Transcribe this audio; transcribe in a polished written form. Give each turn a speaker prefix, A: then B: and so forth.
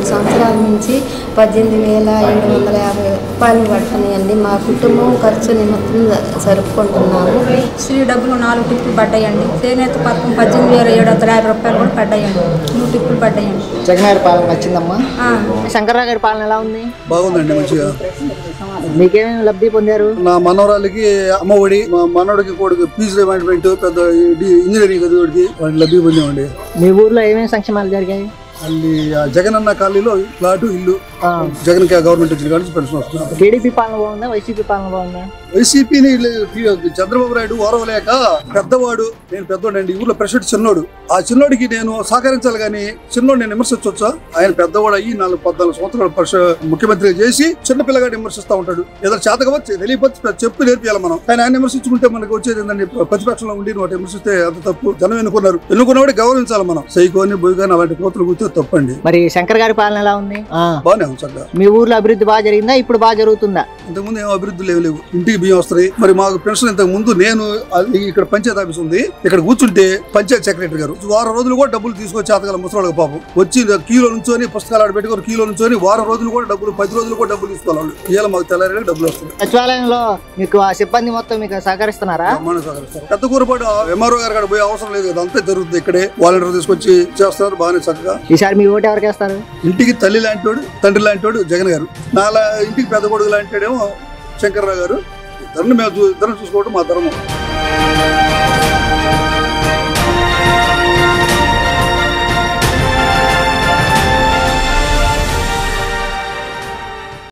A: సంవత్సరాల నుంచి 18,750 రూపాయలు పడుతున్నాయండి. మా కుటుంబం ఖర్చు నిమిత్తం జరుపుకుంటున్నాము.
B: శ్రీ డబ్బులు 4 టిప్పులు పడ్డాయండి. చేనేత పథకం 18,750 రూపాయలు కూడా పడ్డాయండి. 3 టిప్పులు పడ్డాయండి.
C: జగన్ గారి పాలన నచ్చిందమ్మా? శంకర్రావు గారి పాలన ఎలా ఉంది?
D: బాగుందండి, మంచిగా.
C: మీకేమేమి లబ్ధి పొందారు?
D: నా మనవరాలకి అమ్మఒడి, మా మనవడికి కొడుకు ఫీజు రిమైండ్మెంట్, పెద్ద ఇంజనీరింగ్ చదివాడికి లబ్ధి పొందామండి.
C: మీ ఊర్లో ఏమేమి సంక్షేమాలు జరిగాయి?
D: ಅಲ್ಲಿ జగనన్న కాలనీలో ఫ్లాటు ఇల్లు జగన్ గవర్నమెంట్ వచ్చిన కానీ పెన్షన్ వస్తుంది.
C: టీడీపీ పాలన బాగుందా, వైసీపీ పాలన బాగుందా?
D: వైసీపీని చంద్రబాబు నాయుడు ఓరవలేక పెద్దవాడు, నేను పెద్దోడండి, ఊర్లో ప్రెసిడెంట్ చిన్నోడు, ఆ చిన్నోడికి నేను సహకరించాలి కానీ చిన్నోడు నేను విమర్శించవచ్చా? ఆయన పెద్దవాడు అయ్యి 14-14 సంవత్సరాలు ముఖ్యమంత్రి చేసి చిన్న పిల్లగాడు విమర్శిస్తూ ఉంటాడు. ఏదో చేతకవచ్చు తెలియపచ్చు చెప్పు నేర్పియాలి మనం. కానీ ఆయన విమర్శించుకుంటే మనకు వచ్చేది ఏంటంటే ప్రతిపక్షంలో ఉండి వాటి విమర్శిస్తే అంత తప్పు. జనం ఎన్నుకున్నవాడు గౌరవించాలి మనం. సైకోని బొయ్యగాని అలాంటి కోతలు కూర్చో తప్పండి.
C: మరి శంకర్ గారి పాలన ఎలా ఉంది?
D: బాగానే ఉంది చక్కగా.
C: మీ ఊర్లో అభివృద్ధి బాగా జరిగిందా? ఇప్పుడు బాగా జరుగుతుందా?
D: ఇంతకుముందు ఏమో అభివృద్ధి లేవు. ఇంటికి బియ్యం వస్తాయి. మరి మాకు పెన్షన్ ఇంతకు ముందు నేను ఇక్కడ పంచాయతీ ఆఫీస్ ఉంది, ఇక్కడ కూర్చుంటే పంచాయతీ సెక్రటరీ గారు వారం రోజులు కూడా డబ్బులు తీసుకొచ్చి చేతగల ముసలాళ్ళకి పాపం వచ్చి కిలో నుంచొని పుస్తకాలు ఆడబెట్టుకొని కిలో నుంచొని వారం రోజులు కూడా డబ్బులు, 10 రోజులు కూడా డబ్బులు తీసుకోవాలి. ఇవాళ మాకు తెల్లారి డబ్బులు వస్తాయి.
C: సచివాలయంలో మీకు ఆ సిబ్బంది మొత్తం మీకు సహకరిస్తున్నారా?
D: సహకరిస్తారు. పెద్ద కూరపాటు ఎంఆర్ఓ గారు కూడా పోయే అవసరం లేదు కదా, అంతే జరుగుతుంది. ఇక్కడే వాలంటీర్ తీసుకొచ్చి చేస్తున్నారు బాగానే చక్కగా.
C: ఈసారి మీ ఓటు ఎవరికి వేస్తారు?
D: ఇంటికి తల్లి లాంటివాడు, తండ్రి లాంటివాడు జగన్ గారు. ఇంటికి పెద్ద కొడుకు లాంటివాడేమో శంకర్రావు గారు. ఇద్దరిని మేము చూసుకోవడం మా ధర్మం.